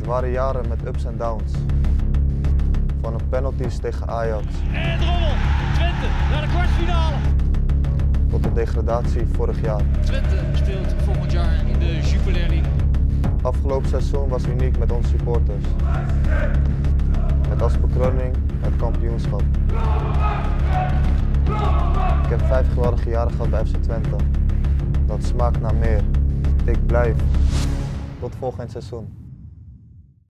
waren jaren met ups en downs. Van een penalties tegen Ajax. En Drommel, Twente naar de kwartfinale. Tot de degradatie vorig jaar. Twente speelt volgend jaar in de Jupiler League. Afgelopen seizoen was uniek met onze supporters. Met als bekroning het kampioenschap. Ik heb 5 geweldige jaren gehad bij FC Twente. Dat smaakt naar meer. Ik blijf. Tot volgend seizoen.